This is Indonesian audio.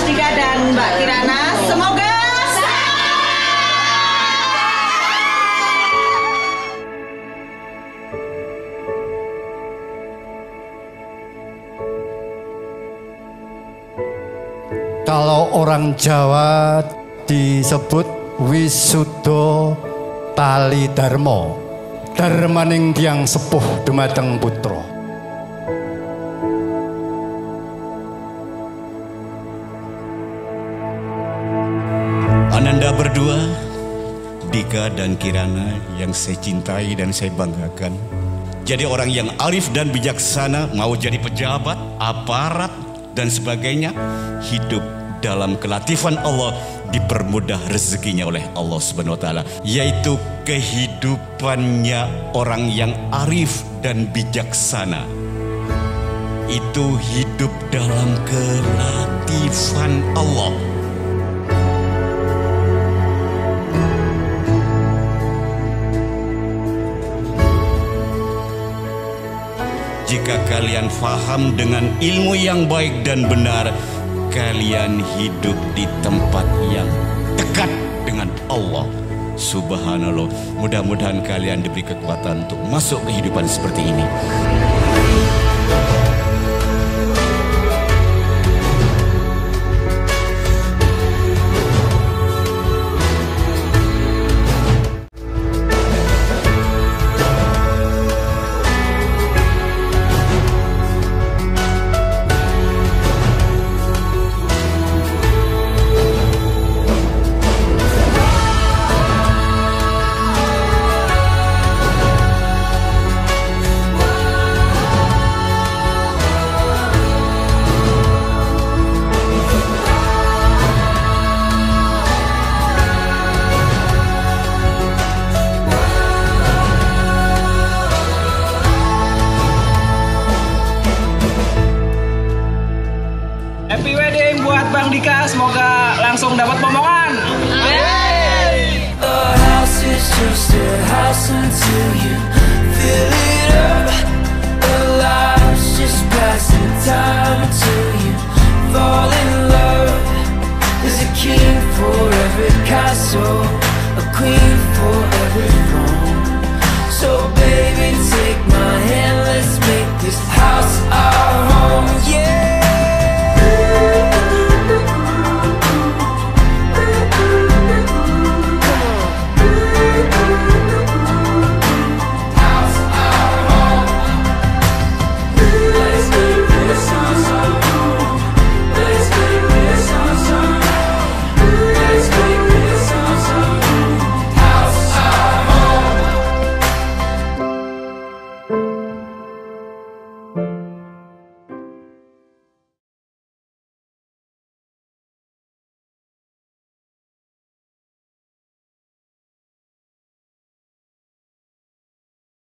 Dika dan Mbak Kirana. Semoga kalau orang Jawa disebut wisudo tali darmo, darmaning tiyang sepuh dumateng putra. Ananda berdua, Dika dan Kirana yang saya cintai dan saya banggakan. Jadi orang yang arif dan bijaksana, mau jadi pejabat, aparat dan sebagainya, hidup dalam kelatifan Allah, dipermudah rezekinya oleh Allah Subhanahu wa taala, yaitu kehidupannya orang yang arif dan bijaksana. Itu hidup dalam kelatifan Allah. Jika kalian faham dengan ilmu yang baik dan benar, kalian hidup di tempat yang dekat dengan Allah Subhanallah. Mudah-mudahan kalian diberi kekuatan untuk masuk kehidupan seperti ini. Happy wedding buat Bang Dika, semoga langsung dapat momongan. A house is just a house until you fill it up. A life's just passing time until you